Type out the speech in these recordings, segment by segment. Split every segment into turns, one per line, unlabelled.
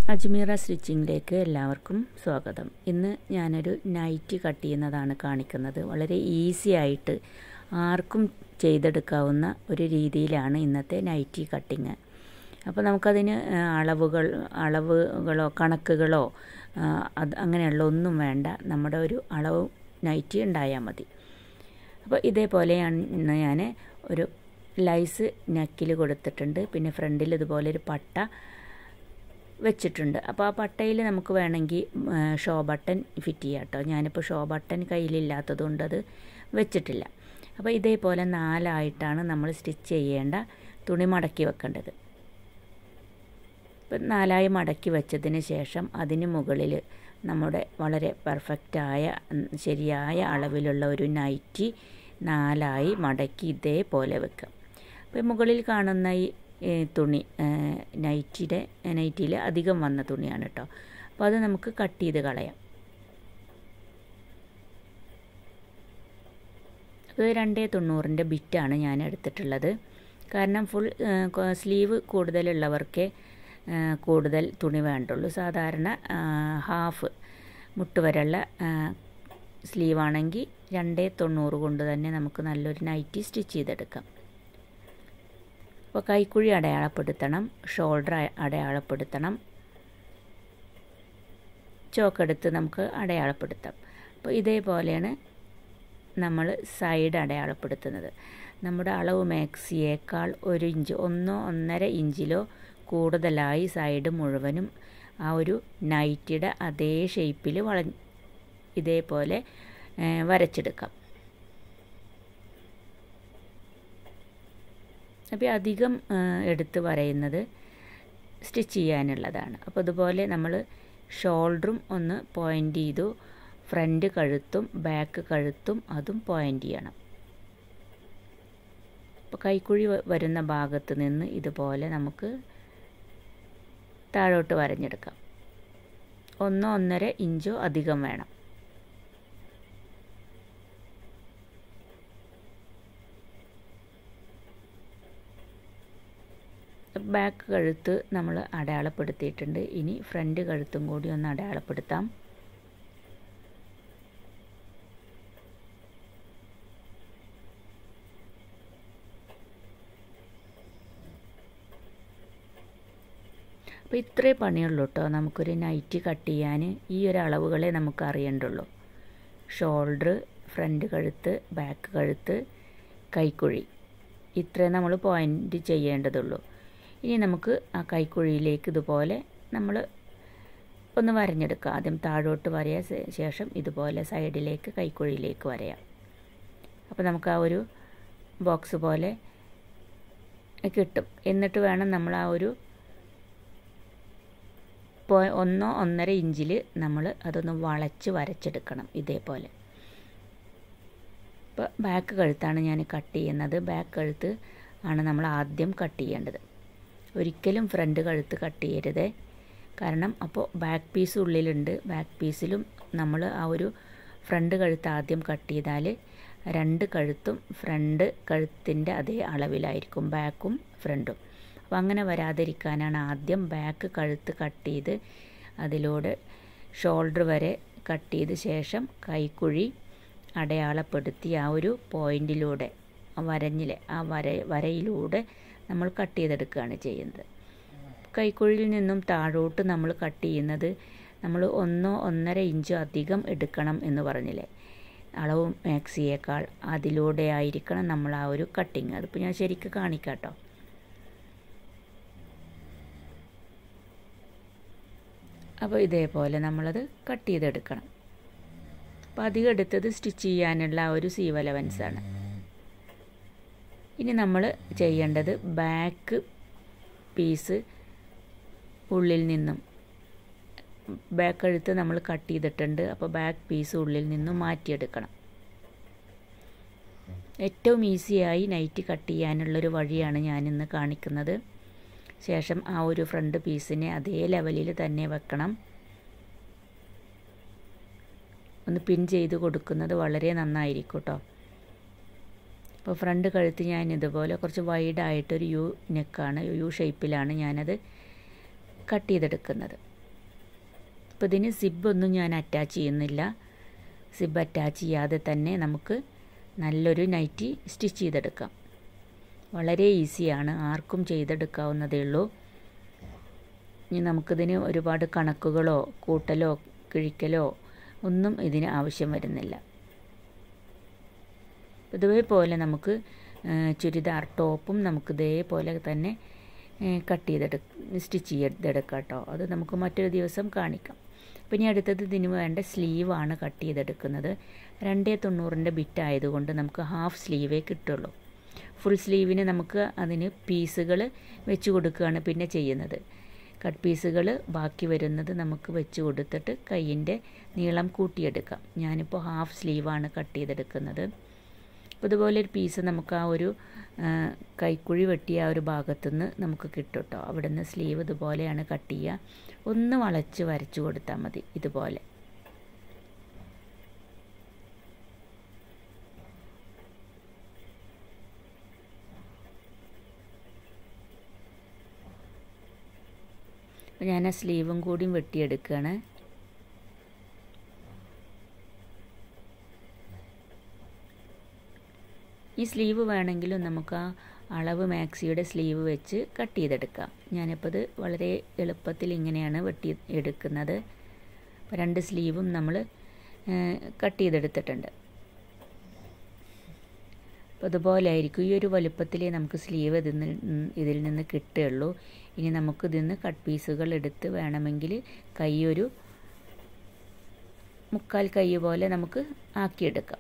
അജ്മീറ സ്റ്റിച്ചിങ്ങിലേക്ക് എല്ലാവർക്കും സ്വാഗതം. ഇന്ന് ഞാനൊരു നൈറ്റി കട്ട് ചെയ്യുന്നതാണ് കാണിക്കുന്നത്. വളരെ ഈസി ആയിട്ട് ആർക്കും ചെയ്തെടുക്കാവുന്ന ഒരു രീതിയിലാണ് ഇന്നത്തെ നൈറ്റി കട്ടിങ്. അപ്പോൾ നമുക്കതിന് അളവുകളോ കണക്കുകളോ അങ്ങനെയുള്ള ഒന്നും വേണ്ട. നമ്മുടെ ഒരു അളവ് നൈറ്റി ഉണ്ടായാൽ മതി. അപ്പോൾ ഇതേപോലെയാണ് ഞാൻ ഒരു ലൈസ് നെക്കിൽ കൊടുത്തിട്ടുണ്ട്. പിന്നെ ഫ്രണ്ടിൽ ഇതുപോലെ ഒരു പട്ട വെച്ചിട്ടുണ്ട്. അപ്പോൾ ആ പട്ടയിൽ നമുക്ക് വേണമെങ്കിൽ ഷോ ബട്ടൺ ഫിറ്റ് ചെയ്യാം കേട്ടോ. ഞാനിപ്പോൾ ഷോ ബട്ടൺ കയ്യിലില്ലാത്തതുകൊണ്ട് അത് വെച്ചിട്ടില്ല. അപ്പോൾ ഇതേപോലെ 4ആയിട്ടാണ് നമ്മൾ സ്റ്റിച്ച് ചെയ്യേണ്ട തുണി മടക്കി വെക്കേണ്ടത്. ഇപ്പം 4ആയി മടക്കി വെച്ചതിന് ശേഷം അതിന് മുകളിൽ നമ്മുടെ വളരെ പെർഫെക്റ്റായ ശരിയായ അളവിലുള്ള ഒരു നൈറ്റി 4ആയി മടക്കി ഇതേപോലെ വെക്കുക. അപ്പോൾ മുകളിൽ കാണുന്ന ഈ തുണി നൈറ്റിയിൽ അധികം വന്ന തുണിയാണ് കേട്ടോ. അപ്പോൾ അത് നമുക്ക് കട്ട് ചെയ്ത് കളയാം. അത് 2.90 ബിറ്റാണ് ഞാൻ എടുത്തിട്ടുള്ളത്. കാരണം ഫുൾ സ്ലീവ് കൂടുതലുള്ളവർക്കേ കൂടുതൽ തുണി വേണ്ടുള്ളൂ. സാധാരണ ഹാഫ് മുട്ടുവരെയുള്ള സ്ലീവാണെങ്കിൽ 2.90 കൊണ്ട് തന്നെ നമുക്ക് നല്ലൊരു നൈറ്റി സ്റ്റിച്ച് ചെയ്തെടുക്കാം. അപ്പോൾ കൈക്കുഴി അടയാളപ്പെടുത്തണം, ഷോൾഡർ അടയാളപ്പെടുത്തണം, ചോക്കെടുത്ത് നമുക്ക് അടയാളപ്പെടുത്താം. അപ്പോൾ ഇതേപോലെയാണ് നമ്മൾ സൈഡ് അടയാളപ്പെടുത്തുന്നത്. നമ്മുടെ അളവ് മാക്സിയേക്കാൾ 1 ഇഞ്ച് 1-1.5 ഇഞ്ചിലോ കൂടുതലായി സൈഡ് മുഴുവനും ആ ഒരു നൈറ്റിയുടെ അതേ ഷേപ്പിൽ ഇതേപോലെ വരച്ചെടുക്കാം. അപ്പോൾ അധികം എടുത്ത് വരയുന്നത് സ്റ്റിച്ച് ചെയ്യാനുള്ളതാണ്. അപ്പോൾ അതുപോലെ നമ്മൾ ഷോൾഡറും ഒന്ന് പോയിൻ്റ് ചെയ്തു, ഫ്രണ്ട് കഴുത്തും ബാക്ക് കഴുത്തും അതും പോയിൻ്റ് ചെയ്യണം. അപ്പോൾ കൈക്കുഴി വരുന്ന ഭാഗത്ത് നിന്ന് ഇതുപോലെ നമുക്ക് താഴോട്ട് വരഞ്ഞെടുക്കാം. 1-1.5 ഇഞ്ചോ അധികം വേണം. ബാക്ക് കഴുത്ത് നമ്മൾ അടയാളപ്പെടുത്തിയിട്ടുണ്ട്. ഇനി ഫ്രണ്ട് കഴുത്തും കൂടി ഒന്ന് അടയാളപ്പെടുത്താം. അപ്പോൾ ഇത്രേ പണിയുള്ളൂ കേട്ടോ. നമുക്കൊരു നൈറ്റി കട്ട് ചെയ്യാൻ ഈ ഒരു അളവുകളെ നമുക്ക് അറിയേണ്ടുള്ളൂ. ഷോൾഡർ, ഫ്രണ്ട് കഴുത്ത്, ബാക്ക് കഴുത്ത്, കൈക്കുഴി, ഇത്രേ നമ്മൾ പോയിൻ്റ് ചെയ്യേണ്ടതുള്ളൂ. ഇനി നമുക്ക് ആ കൈക്കുഴിയിലേക്ക് ഇതുപോലെ നമ്മൾ ഒന്ന് വരഞ്ഞെടുക്കുക. ആദ്യം താഴോട്ട് വരയ ശേഷം ഇതുപോലെ സൈഡിലേക്ക് കൈക്കുഴിയിലേക്ക് വരയാം. അപ്പോൾ നമുക്ക് ആ ഒരു ബോക്സ് പോലെ കിട്ടും. എന്നിട്ട് വേണം നമ്മൾ ആ ഒരു 1-1.5 ഇഞ്ചിൽ നമ്മൾ അതൊന്ന് വളച്ച് വരച്ചെടുക്കണം ഇതേപോലെ. ഇപ്പോൾ ബാക്ക് കഴുത്താണ് ഞാൻ കട്ട് ചെയ്യുന്നത്. ബാക്ക് കഴുത്ത് ആണ് നമ്മൾ ആദ്യം കട്ട് ചെയ്യേണ്ടത്. ഒരിക്കലും ഫ്രണ്ട് കഴുത്ത് കട്ട് ചെയ്യരുത്. കാരണം അപ്പോൾ ബാക്ക് പീസ് ഉള്ളിലുണ്ട്. ബാക്ക് പീസിലും നമ്മൾ ആ ഒരു ഫ്രണ്ട് കഴുത്ത് ആദ്യം കട്ട് ചെയ്താൽ 2 കഴുത്തും ഫ്രണ്ട് കഴുത്തിൻ്റെ അതേ അളവിലായിരിക്കും ബാക്കും ഫ്രണ്ടും. അപ്പോൾ അങ്ങനെ വരാതിരിക്കാനാണ് ആദ്യം ബാക്ക് കഴുത്ത് കട്ട് ചെയ്ത് അതിലൂടെ ഷോൾഡർ വരെ കട്ട് ചെയ്ത ശേഷം കൈക്കുഴി അടയാളപ്പെടുത്തി ആ ഒരു പോയിൻറ്റിലൂടെ വരഞ്ഞിലെ ആ വരയിലൂടെ നമ്മൾ കട്ട് ചെയ്തെടുക്കുകയാണ് ചെയ്യുന്നത്. കൈക്കുഴിയിൽ നിന്നും താഴോട്ട് നമ്മൾ കട്ട് ചെയ്യുന്നത് നമ്മൾ 1-1.5 ഇഞ്ച് അധികം എടുക്കണം എന്ന് പറഞ്ഞില്ലേ, അളവ് മാക്സിയേക്കാൾ. അതിലൂടെ ആയിരിക്കണം നമ്മൾ ആ ഒരു കട്ടിങ്. അതിപ്പോൾ ഞാൻ ശരിക്കും കാണിക്കാം കേട്ടോ. അപ്പോൾ ഇതേപോലെ നമ്മളത് കട്ട് ചെയ്തെടുക്കണം. അപ്പോൾ അധികം എടുത്തത് സ്റ്റിച്ച് ചെയ്യാനുള്ള ആ ഒരു സീം അലവൻസാണ്. ഇനി നമ്മൾ ചെയ്യേണ്ടത് ബാക്ക് പീസ് ഉള്ളിൽ നിന്നും ബാക്ക് കഴുത്ത് നമ്മൾ കട്ട് ചെയ്തിട്ടുണ്ട്. അപ്പോൾ ബാക്ക് പീസ് ഉള്ളിൽ നിന്നും മാറ്റിയെടുക്കണം. ഏറ്റവും ഈസിയായി നൈറ്റി കട്ട് ചെയ്യാനുള്ളൊരു വഴിയാണ് ഞാനിന്ന് കാണിക്കുന്നത്. ശേഷം ആ ഒരു ഫ്രണ്ട് പീസിനെ അതേ ലെവലിൽ തന്നെ വെക്കണം. ഒന്ന് പിൻ ചെയ്ത് കൊടുക്കുന്നത് വളരെ നന്നായിരിക്കും കേട്ടോ. അപ്പോൾ ഫ്രണ്ട് കഴുത്ത് ഞാൻ ഇതുപോലെ കുറച്ച് വൈഡായിട്ടൊരു യു നെക്കാണ്, യു ഷേപ്പിലാണ് ഞാനത് കട്ട് ചെയ്തെടുക്കുന്നത്. അപ്പോൾ ഇതിന് സിബൊന്നും ഞാൻ അറ്റാച്ച് ചെയ്യുന്നില്ല. സിബ് അറ്റാച്ച് ചെയ്യാതെ തന്നെ നമുക്ക് നല്ലൊരു നൈറ്റി സ്റ്റിച്ച് ചെയ്തെടുക്കാം. വളരെ ഈസിയാണ്, ആർക്കും ചെയ്തെടുക്കാവുന്നതേ ഉള്ളൂ. ഇനി നമുക്കിതിന് ഒരുപാട് കണക്കുകളോ കൂട്ടലോ കിഴിക്കലോ ഒന്നും ഇതിന് ആവശ്യം വരുന്നില്ല. ഇതേപോലെ നമുക്ക് ചുരിദാർ ടോപ്പും നമുക്ക് ഇതേപോലെ തന്നെ സ്റ്റിച്ച് ചെയ്തെടുക്കാം കേട്ടോ. അത് നമുക്ക് മറ്റൊരു ദിവസം കാണിക്കാം. അപ്പോൾ ഇനി അടുത്തത് ഇതിന് വേണ്ട സ്ലീവാണ് കട്ട് ചെയ്തെടുക്കുന്നത്. 2.90 ബിറ്റ് ആയതുകൊണ്ട് നമുക്ക് ഹാഫ് സ്ലീവേ കിട്ടുള്ളൂ. ഫുൾ സ്ലീവിന് നമുക്ക് അതിന് പീസുകൾ വെച്ച് കൊടുക്കുകയാണ് പിന്നെ ചെയ്യുന്നത്. കട്ട് പീസുകൾ ബാക്കി വരുന്നത് നമുക്ക് വെച്ച് കൊടുത്തിട്ട് കയ്യിൻ്റെ നീളം കൂട്ടിയെടുക്കാം. ഞാനിപ്പോൾ ഹാഫ് സ്ലീവാണ് കട്ട് ചെയ്തെടുക്കുന്നത്. അപ്പോൾ ഇതുപോലെ ഒരു പീസ് നമുക്ക് ആ ഒരു കൈക്കുഴി വെട്ടിയ ആ ഒരു ഭാഗത്തുനിന്ന് നമുക്ക് കിട്ടും കേട്ടോ. അവിടെ നിന്ന് സ്ലീവ് ഇതുപോലെയാണ് കട്ട് ചെയ്യുക. ഒന്ന് വളച്ച് വരച്ചു കൊടുത്താൽ മതി ഇതുപോലെ. അപ്പോൾ ഞാൻ ആ സ്ലീവും കൂടിയും വെട്ടിയെടുക്കുകയാണ്. ഈ സ്ലീവ് വേണമെങ്കിലും നമുക്ക് ആ അളവ് മാക്സിയുടെ സ്ലീവ് വെച്ച് കട്ട് ചെയ്തെടുക്കാം. ഞാനിപ്പോൾ ഇത് വളരെ എളുപ്പത്തിൽ ഇങ്ങനെയാണ് വെട്ടി എടുക്കുന്നത്. അപ്പോൾ 2 സ്ലീവും നമ്മൾ കട്ട് ചെയ്തെടുത്തിട്ടുണ്ട്. അപ്പോൾ അതുപോലെ ആയിരിക്കും, ഈ ഒരു വലുപ്പത്തിലേ നമുക്ക് സ്ലീവ് ഇതിൽ നിന്ന് കിട്ടുകയുള്ളൂ. ഇനി നമുക്ക് ഇതിൽ നിന്ന് കട്ട് പീസുകൾ എടുത്ത് വേണമെങ്കിൽ കൈ ഒരു 3/4 കൈ പോലെ നമുക്ക് ആക്കിയെടുക്കാം.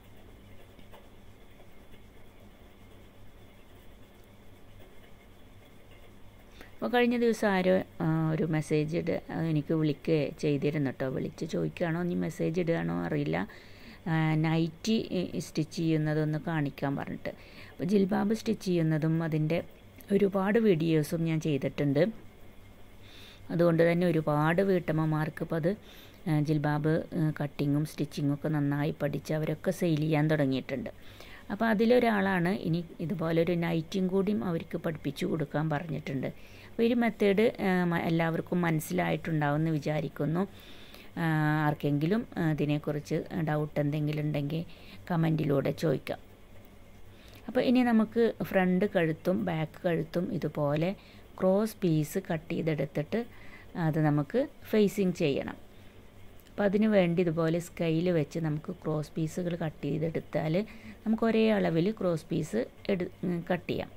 അപ്പോൾ കഴിഞ്ഞ ദിവസം ആരോ ഒരു മെസ്സേജ് എനിക്ക് വിളിക്കുകയോ ചെയ്തിരുന്നു കേട്ടോ. വിളിച്ച് ചോദിക്കുകയാണോ ഇനി മെസ്സേജ് ഇടുകയാണോ അറിയില്ല, നൈറ്റി സ്റ്റിച്ച് ചെയ്യുന്നതൊന്ന് കാണിക്കാൻ പറഞ്ഞിട്ട്. അപ്പോൾ ജിൽബാബ് സ്റ്റിച്ച് ചെയ്യുന്നതും അതിൻ്റെ ഒരുപാട് വീഡിയോസും ഞാൻ ചെയ്തിട്ടുണ്ട്. അതുകൊണ്ട് തന്നെ ഒരുപാട് വീട്ടമ്മമാർക്ക് ഇപ്പോൾ അത് ജിൽബാബ് കട്ടിങ്ങും സ്റ്റിച്ചിങ്ങും ഒക്കെ നന്നായി പഠിച്ച് അവരൊക്കെ സെയിൽ ചെയ്യാൻ തുടങ്ങിയിട്ടുണ്ട്. അപ്പോൾ അതിലൊരാളാണ് ഇനി ഇതുപോലൊരു നൈറ്റിയും കൂടിയും അവർക്ക് പഠിപ്പിച്ചു കൊടുക്കാൻ പറഞ്ഞിട്ടുണ്ട്. അപ്പോൾ ഈ മെത്തേഡ് എല്ലാവർക്കും മനസ്സിലായിട്ടുണ്ടാവുമെന്ന് വിചാരിക്കുന്നു. ആർക്കെങ്കിലും ഇതിനെക്കുറിച്ച് ഡൗട്ട് എന്തെങ്കിലും ഉണ്ടെങ്കിൽ കമൻറ്റിലൂടെ ചോദിക്കാം. അപ്പോൾ ഇനി നമുക്ക് ഫ്രണ്ട് കഴുത്തും ബാക്ക് കഴുത്തും ഇതുപോലെ ക്രോസ് പീസ് കട്ട് ചെയ്തെടുത്തിട്ട് അത് നമുക്ക് ഫേസിങ് ചെയ്യണം. അപ്പോൾ അതിന് വേണ്ടി ഇതുപോലെ സ്കെയിൽ വെച്ച് നമുക്ക് ക്രോസ് പീസുകൾ കട്ട് ചെയ്തെടുത്താൽ നമുക്ക് ഒരേ അളവിൽ ക്രോസ് പീസ് കട്ട് ചെയ്യാം.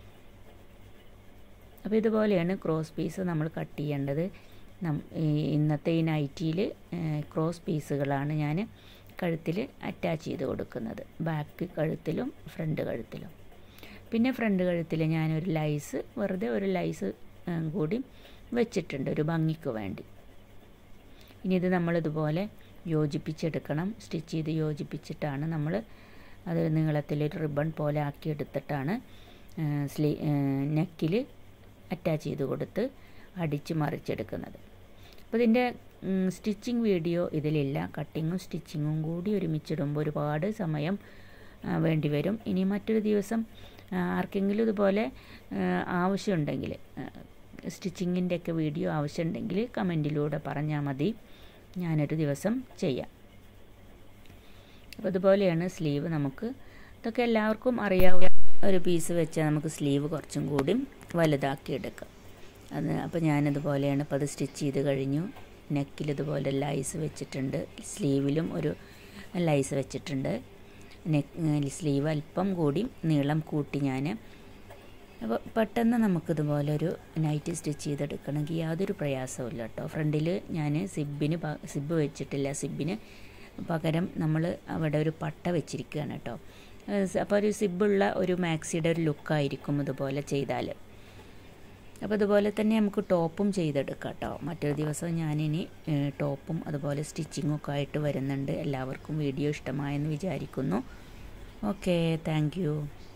അപ്പോൾ ഇതുപോലെയാണ് ക്രോസ് പീസ് നമ്മൾ കട്ട് ചെയ്യേണ്ടത്. ഇന്നത്തെ ഈ നൈറ്റിയിൽ ക്രോസ് പീസുകളാണ് ഞാൻ കഴുത്തിൽ അറ്റാച്ച് ചെയ്ത് കൊടുക്കുന്നത്, ബാക്ക് കഴുത്തിലും ഫ്രണ്ട് കഴുത്തിലും. പിന്നെ ഫ്രണ്ട് കഴുത്തിൽ ഞാനൊരു ലൈസ്, വെറുതെ ഒരു ലൈസ് കൂടി വെച്ചിട്ടുണ്ട് ഒരു ഭംഗിക്ക് വേണ്ടി. ഇനി ഇത് നമ്മളിതുപോലെ യോജിപ്പിച്ചെടുക്കണം. സ്റ്റിച്ച് ചെയ്ത് യോജിപ്പിച്ചിട്ടാണ് നമ്മൾ അത് നീളത്തിലൊരു റിബൺ പോലെ ആക്കിയെടുത്തിട്ടാണ് നെക്കിൽ അറ്റാച്ച് ചെയ്ത് കൊടുത്ത് അടിച്ച് മറിച്ചെടുക്കുന്നത്. അപ്പോൾ ഇതിൻ്റെ സ്റ്റിച്ചിങ് വീഡിയോ ഇതിലില്ല. കട്ടിങ്ങും സ്റ്റിച്ചിങ്ങും കൂടി ഒരുമിച്ചിടുമ്പോൾ ഒരുപാട് സമയം വേണ്ടി വരും. ഇനി മറ്റൊരു ദിവസം ആർക്കെങ്കിലും ഇതുപോലെ ആവശ്യമുണ്ടെങ്കിൽ, സ്റ്റിച്ചിങ്ങിൻ്റെയൊക്കെ വീഡിയോ ആവശ്യമുണ്ടെങ്കിൽ കമൻറ്റിലൂടെ പറഞ്ഞാൽ മതി, ഞാനൊരു ദിവസം ചെയ്യാം. അപ്പോൾ ഇതുപോലെയാണ് സ്ലീവ്. നമുക്ക് ഇതൊക്കെ എല്ലാവർക്കും അറിയാവുന്ന ഒരു പീസ് വെച്ചാൽ നമുക്ക് സ്ലീവ് കുറച്ചും കൂടി വലുതാക്കി എടുക്കാം. അപ്പോൾ ഞാനിതുപോലെയാണ് ഇപ്പോൾ അത് സ്റ്റിച്ച് ചെയ്ത് കഴിഞ്ഞു. നെക്കിൽ ഇതുപോലെ ലൈസ് വെച്ചിട്ടുണ്ട്, സ്ലീവിലും ഒരു ലൈസ് വെച്ചിട്ടുണ്ട്. സ്ലീവ് അല്പം കൂടി നീളം കൂട്ടി ഞാൻ. അപ്പോൾ പെട്ടെന്ന് നമുക്കിതുപോലെ ഒരു നൈറ്റി സ്റ്റിച്ച് ചെയ്തെടുക്കണമെങ്കിൽ യാതൊരു പ്രയാസമില്ല കേട്ടോ. ഫ്രണ്ടിൽ ഞാൻ സിബ് വെച്ചിട്ടില്ല, സിബിന് പകരം നമ്മൾ അവിടെ ഒരു പട്ട വെച്ചിരിക്കുകയാണ് കേട്ടോ. അപ്പോൾ ഒരു സിബുള്ള ഒരു മാക്സിയുടെ ഒരു ലുക്കായിരിക്കും ഇതുപോലെ ചെയ്താൽ. അപ്പോൾ അതുപോലെ തന്നെ നമുക്ക് ടോപ്പും ചെയ്തെടുക്കാം കേട്ടോ. മറ്റൊരു ദിവസം ഞാനിനി ടോപ്പും അതുപോലെ സ്റ്റിച്ചിങ്ങും ഒക്കെ ആയിട്ട് വരുന്നുണ്ട്. എല്ലാവർക്കും വീഡിയോ ഇഷ്ടമായെന്ന് വിചാരിക്കുന്നു. Okay, thank U.